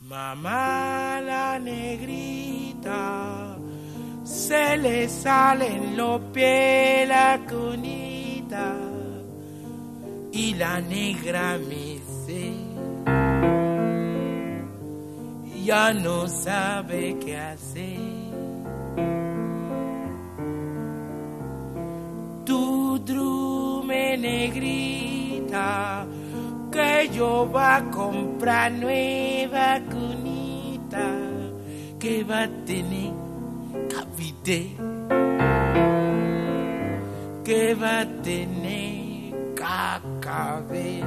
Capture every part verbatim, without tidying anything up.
Mamá la negrita, se le salen los pies la cunita y la negra me dice, ya no sabe qué hacer. Tu drume negrita, que yo va a comprar nueva cunita, que va a tener cavite, que va a tener cacabé.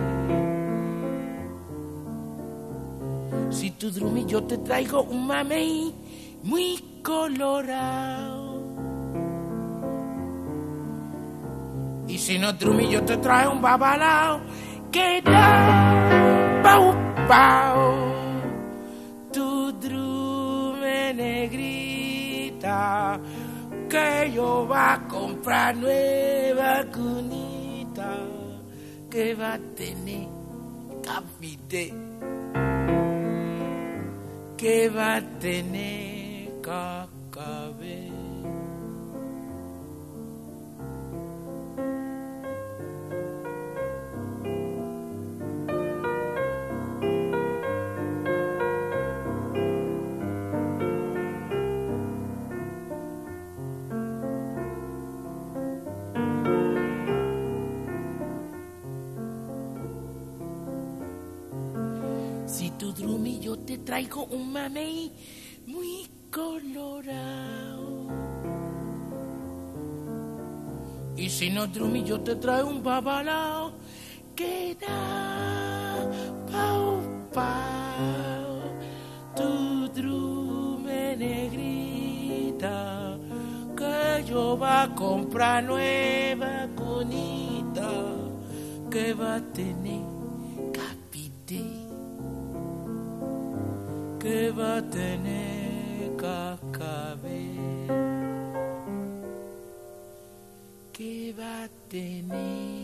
Si tu drumi yo te traigo un mamey muy colorado, y si no drumi yo te traigo un babalao que da pau pau. Tu drume negrita, que yo va a comprar nueva cunita, que va a tener cafité, que va a tener cacabé. Si tu drumi yo te traigo un mamey muy colorado, y si no drumi yo te traigo un babalao que da pau pau. Tu drume negrita, que yo va a comprar nueva cunita, que va a tener capité, que va a tener cacabé, que va a tener